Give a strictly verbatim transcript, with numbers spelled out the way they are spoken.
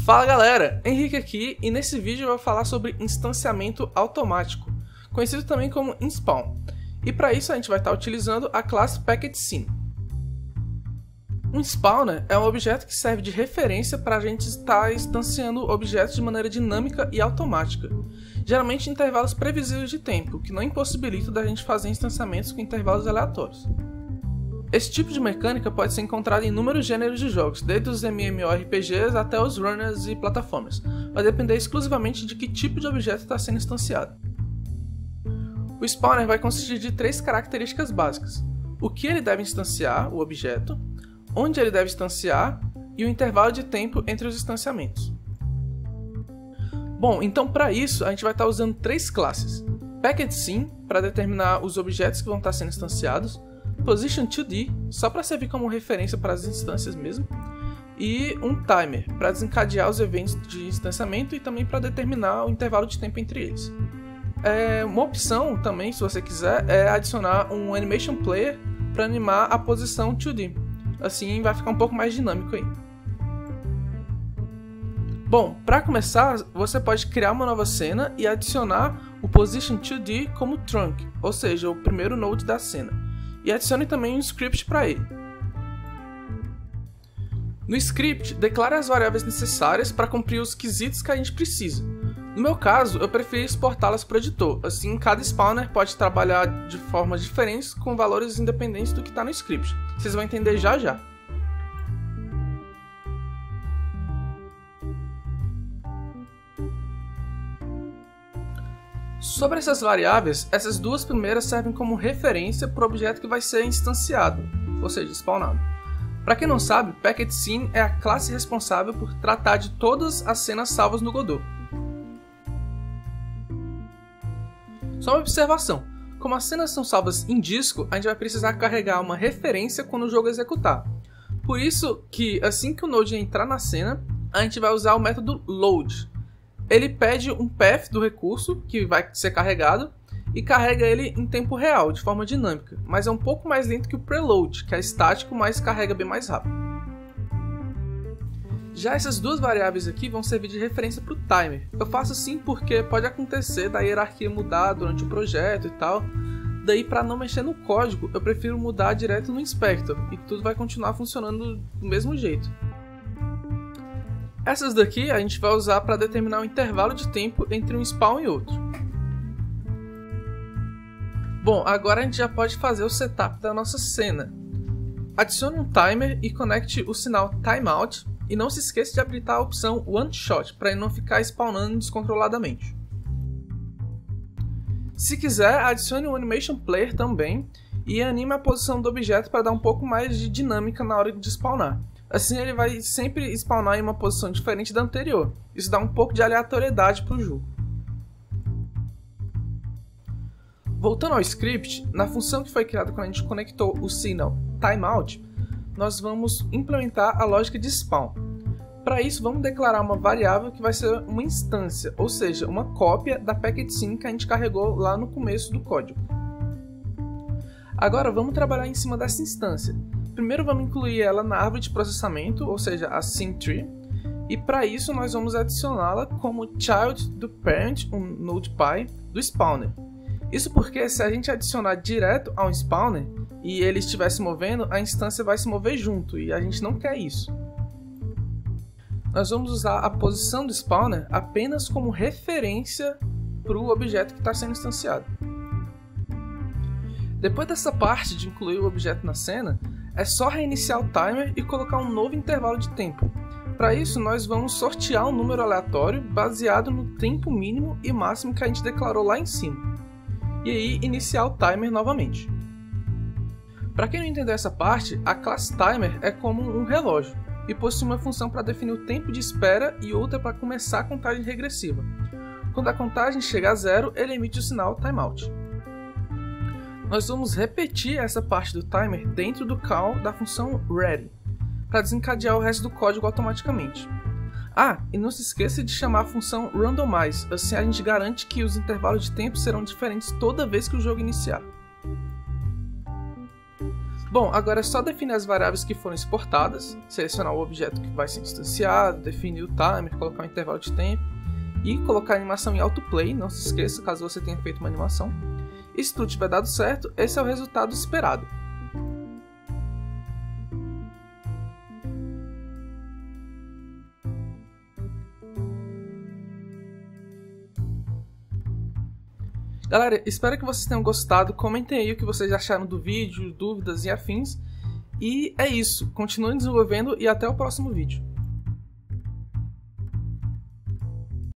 Fala galera, Henrique aqui e nesse vídeo eu vou falar sobre instanciamento automático, conhecido também como inspawn. E para isso a gente vai estar utilizando a classe PacketScene. Um spawner é um objeto que serve de referência para a gente estar instanciando objetos de maneira dinâmica e automática, geralmente em intervalos previsíveis de tempo, que não impossibilita da gente fazer instanciamentos com intervalos aleatórios. Esse tipo de mecânica pode ser encontrada em inúmeros gêneros de jogos, desde os MMORPGs até os runners e plataformas. Vai depender exclusivamente de que tipo de objeto está sendo instanciado. O spawner vai consistir de três características básicas: o que ele deve instanciar, o objeto, onde ele deve instanciar e o intervalo de tempo entre os instanciamentos. Bom, então para isso a gente vai estar usando três classes: PacketScene para determinar os objetos que vão estar sendo instanciados, Position dois D, só para servir como referência para as instâncias mesmo, e um Timer, para desencadear os eventos de instanciamento e também para determinar o intervalo de tempo entre eles. É, uma opção também, se você quiser, é adicionar um Animation Player para animar a posição dois D, assim vai ficar um pouco mais dinâmico aí. Bom, para começar, você pode criar uma nova cena e adicionar o Position dois D como Trunk, ou seja, o primeiro node da cena. E adicione também um script para ele. No script, declare as variáveis necessárias para cumprir os quesitos que a gente precisa. No meu caso, eu preferi exportá-las para o editor, assim cada spawner pode trabalhar de formas diferentes com valores independentes do que está no script. Vocês vão entender já já. Sobre essas variáveis, essas duas primeiras servem como referência para o objeto que vai ser instanciado, ou seja, spawnado. Para quem não sabe, PacketScene é a classe responsável por tratar de todas as cenas salvas no Godot. Só uma observação: como as cenas são salvas em disco, a gente vai precisar carregar uma referência quando o jogo executar. Por isso que assim que o node entrar na cena, a gente vai usar o método load. Ele pede um path do recurso que vai ser carregado e carrega ele em tempo real, de forma dinâmica, mas é um pouco mais lento que o preload, que é estático, mas carrega bem mais rápido. Já essas duas variáveis aqui vão servir de referência para o timer. Eu faço assim porque pode acontecer da hierarquia mudar durante o projeto e tal, daí para não mexer no código eu prefiro mudar direto no inspector e tudo vai continuar funcionando do mesmo jeito. Essas daqui a gente vai usar para determinar o intervalo de tempo entre um spawn e outro. Bom, agora a gente já pode fazer o setup da nossa cena. Adicione um timer e conecte o sinal timeout e não se esqueça de habilitar a opção one shot para ele não ficar spawnando descontroladamente. Se quiser, adicione um animation player também e anime a posição do objeto para dar um pouco mais de dinâmica na hora de spawnar. Assim ele vai sempre spawnar em uma posição diferente da anterior. Isso dá um pouco de aleatoriedade para o jogo. Voltando ao script, na função que foi criada quando a gente conectou o signal timeout, nós vamos implementar a lógica de spawn. Para isso, vamos declarar uma variável que vai ser uma instância, ou seja, uma cópia da PacketScene que a gente carregou lá no começo do código. Agora vamos trabalhar em cima dessa instância. Primeiro vamos incluir ela na árvore de processamento, ou seja, a scene tree, e para isso nós vamos adicioná-la como child do parent, um nodepy, do spawner. Isso porque se a gente adicionar direto ao spawner e ele estiver se movendo, a instância vai se mover junto e a gente não quer isso. Nós vamos usar a posição do spawner apenas como referência para o objeto que está sendo instanciado. Depois dessa parte de incluir o objeto na cena, é só reiniciar o timer e colocar um novo intervalo de tempo. Para isso, nós vamos sortear um número aleatório baseado no tempo mínimo e máximo que a gente declarou lá em cima. E aí, iniciar o timer novamente. Para quem não entendeu essa parte, a classe timer é como um relógio e possui uma função para definir o tempo de espera e outra para começar a contagem regressiva. Quando a contagem chega a zero, ele emite o sinal timeout. Nós vamos repetir essa parte do timer dentro do call da função ready, para desencadear o resto do código automaticamente. Ah, e não se esqueça de chamar a função randomize, assim a gente garante que os intervalos de tempo serão diferentes toda vez que o jogo iniciar. Bom, agora é só definir as variáveis que foram exportadas, selecionar o objeto que vai ser instanciado, definir o timer, colocar um intervalo de tempo e colocar a animação em autoplay, não se esqueça caso você tenha feito uma animação. E se tudo tiver dado certo, esse é o resultado esperado. Galera, espero que vocês tenham gostado, comentem aí o que vocês acharam do vídeo, dúvidas e afins. E é isso, continuem desenvolvendo e até o próximo vídeo.